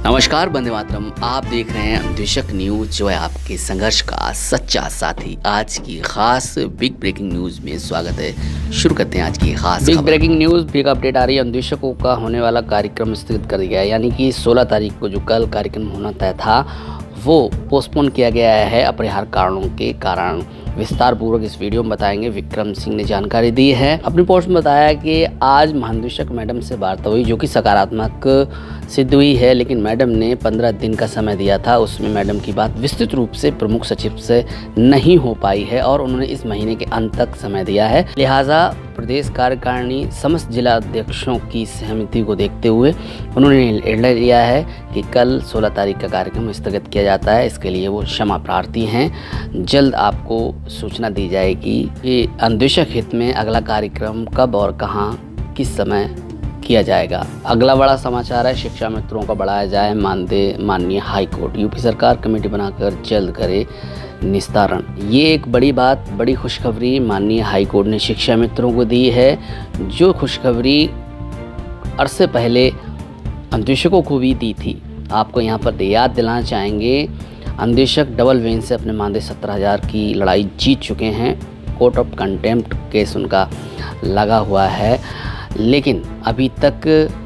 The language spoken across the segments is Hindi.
नमस्कार वंदे मातरम, आप देख रहे हैं अन्वेषक न्यूज, जो है आपके संघर्ष का सच्चा साथी। आज की खास बिग ब्रेकिंग न्यूज में स्वागत है। शुरू करते हैं आज की खास big breaking news. Big update आ रही है। अन्वेषकों का होने वाला कार्यक्रम स्थगित कर दिया है, यानी कि 16 तारीख को जो कल कार्यक्रम होना तय था वो पोस्टपोन किया गया है अपरिहार्य कारणों के कारण। विस्तार पूर्वक इस वीडियो में बताएंगे। विक्रम सिंह ने जानकारी दी है। अपनी पोस्ट में बताया कि आज महानिदेशक मैडम से वार्ता हुई, जो कि सकारात्मक सिद्ध हुई है, लेकिन मैडम ने 15 दिन का समय दिया था। उसमें मैडम की बात विस्तृत रूप से प्रमुख सचिव से नहीं हो पाई है और उन्होंने इस महीने के अंत तक समय दिया है। लिहाजा प्रदेश कार्यकारिणी समस्त जिला अध्यक्षों की सहमति को देखते हुए उन्होंने निर्णय लिया है कि कल 16 तारीख का कार्यक्रम स्थगित किया जाता है। इसके लिए वो क्षमा प्रार्थी हैं। जल्द आपको सूचना दी जाएगी कि अन्वेषक हित में अगला कार्यक्रम कब और कहां किस समय किया जाएगा। अगला बड़ा समाचार है, शिक्षा मित्रों का बढ़ाया जाए मानदेय। माननीय हाई कोर्ट, यूपी सरकार कमेटी बनाकर जल्द करे निस्तारण। ये एक बड़ी बात, बड़ी खुशखबरी माननीय हाई कोर्ट ने शिक्षा मित्रों को दी है, जो खुशखबरी अरसे पहले अन्वेषकों को भी दी थी। आपको यहाँ पर याद दिलाना चाहेंगे, अन्वेषक डबल बेंच से अपने मानदेय 17,000 की लड़ाई जीत चुके हैं। कोर्ट ऑफ कंटेम्प्ट केस उनका लगा हुआ है, लेकिन अभी तक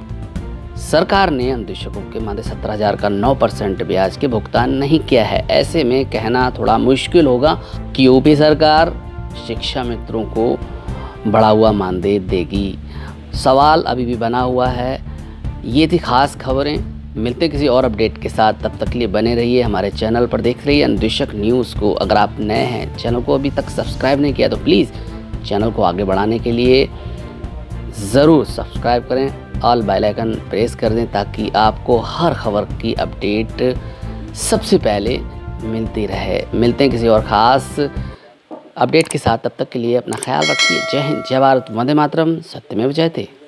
सरकार ने अन्वेषकों के मानदेय 17,000 का 9% ब्याज के भुगतान नहीं किया है। ऐसे में कहना थोड़ा मुश्किल होगा कि यूपी सरकार शिक्षा मित्रों को बढ़ा हुआ मानदेय देगी। सवाल अभी भी बना हुआ है। ये थी खास खबरें। मिलते हैं किसी और अपडेट के साथ, तब तक के लिए बने रहिए हमारे चैनल पर। देख रहिए अन्वेषक न्यूज़ को। अगर आप नए हैं, चैनल को अभी तक सब्सक्राइब नहीं किया, तो प्लीज़ चैनल को आगे बढ़ाने के लिए ज़रूर सब्सक्राइब करें, ऑल बेल आइकन प्रेस कर दें, ताकि आपको हर खबर की अपडेट सबसे पहले मिलती रहे। मिलते हैं किसी और ख़ास अपडेट के साथ, तब तक के लिए अपना ख्याल रखिए। जय हिंद, जय भारत, वंदे मातरम, सत्यमेव जयते।